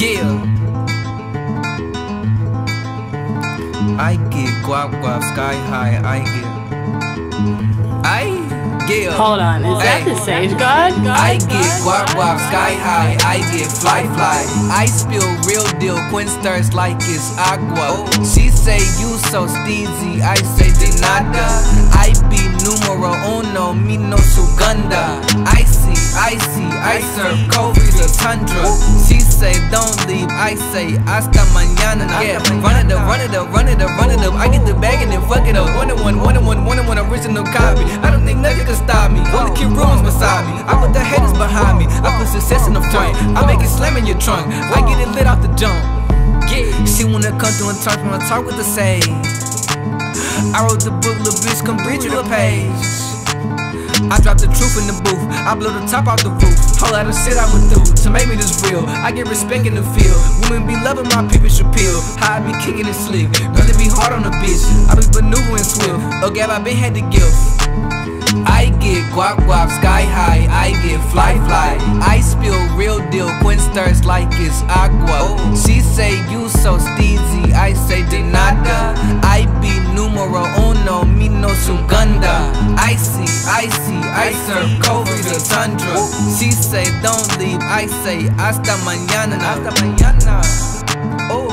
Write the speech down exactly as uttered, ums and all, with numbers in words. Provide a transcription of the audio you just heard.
Yeah. I get guap guap sky high. I get. I get. Hold on, is that the Sage God? I get guap guap sky high. I get fly fly. I spill real deal. Quinn stirs like it's agua. She say you so steezy. I say de nada. I be numero uno. Me no suganda. I see, I see. I serve coffee the tundra. She say don't leave. I say hasta mañana. Yeah, run it up, run it up, run it up, run it up. I get the bag and then fuck it up. One and one, one and one, one and one original copy. I don't think nothing can stop me. Only keep rumors beside me. I put the haters behind me. I put success in the front. I make it slam in your trunk. I get it lit off the jump. Yeah, she wanna come through and talk, wanna talk with the sage. I wrote the book, little bitch, come read you a page. I drop the truth in the booth, I blow the top off the roof. Whole lot of shit I went through to make me this real. I get respect in the field. Women be loving my people should peel. How I be kicking it slick. Really be hard on a bitch. I be maneuvering swift. Oh Gab, I been had the gift. I get guap guap sky high. I get fly fly. I spill real deal. Quinn stirs like it's agua. She say you so steezy. I say de nada. I be numero uno. Me no suganda. I see, I see. I serve coffee the tundra. She say don't leave. I say hasta mañana. Hasta mañana. Oh.